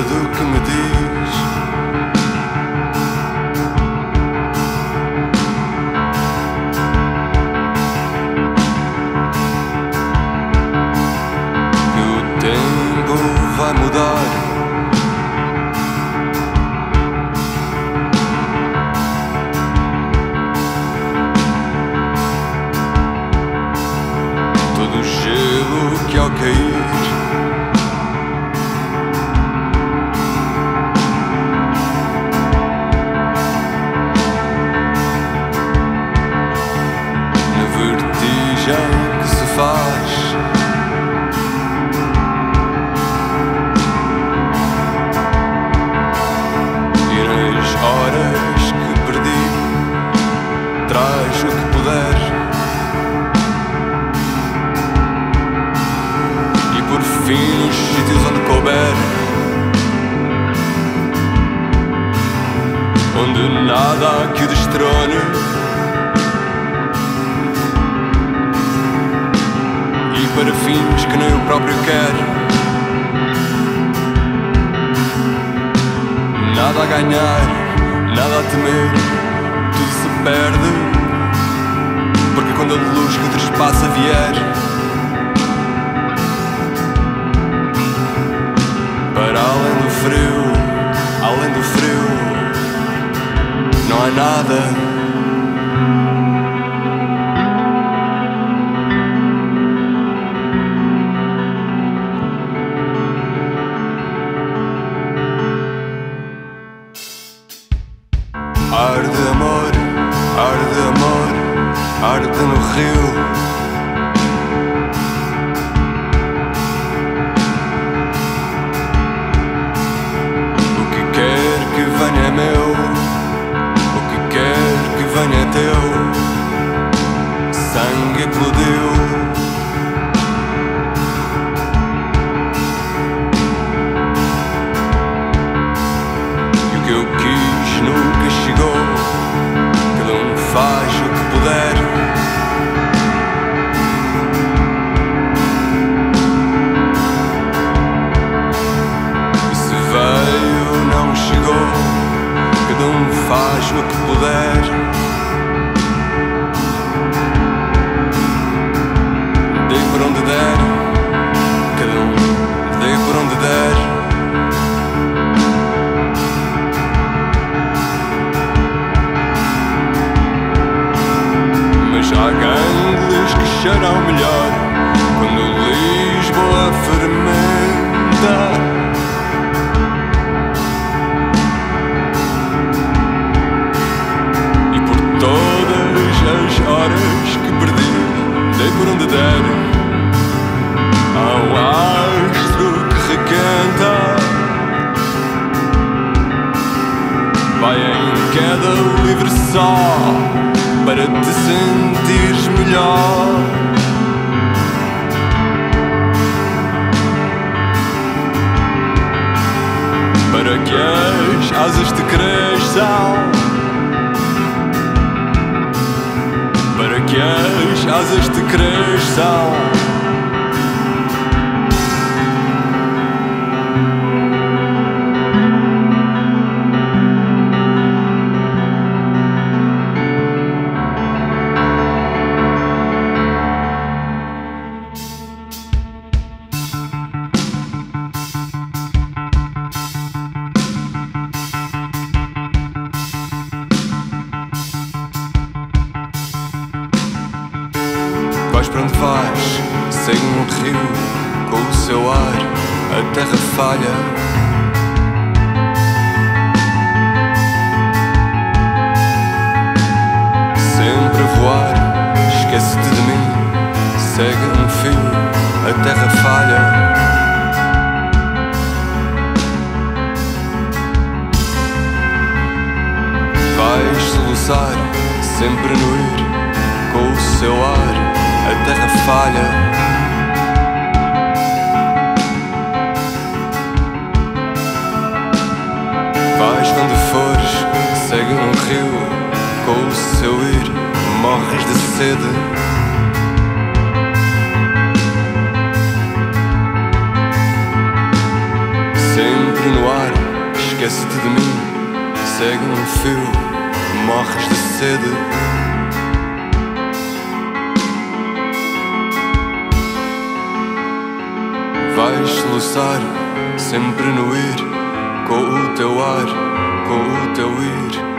tudo que me diz. Que o tempo vai mudar. Todo o gelo que ao cair que se faz. E nas horas que perdi, traz o que puder. E por fim nos sítios onde couber, onde nada há que o destrone. Para fins que nem o próprio quer. Nada a ganhar, nada a temer, tudo se perde. Porque quando a luz que trespassa vier, para além do frio, não há nada. Arde amor, arde no rio. O que quer que venha é meu, o que quer que venha é teu. Sangue eclodiu. E o que eu quis nunca chegou. Cada um faz o que puder. E se veio não chegou. Cada um faz o que puder. Dei por onde der. Cada um dei por onde der. Há gangues que cheiram melhor quando Lisboa fermenta. E por todas as horas que perdi, dei por onde der. Há um astro que requenta, vai em queda livre só para te sentires melhor. Para que as asas te cresçam, para que as asas te cresçam. Vais para onde vais, segue um rio com o seu ar, a terra falha. Sempre a voar, esquece-te de mim, segue um fio, a terra falha. Vais soluçar, sempre no ir, com o seu ar, a terra falha. Vais quando fores, segue um rio, com o seu ir, morres de sede. Sempre livre no ar, esquece-te de mim, segue um fio, morres de sede. Vais soluçar, sempre no ir, com o teu ar, com o teu ir.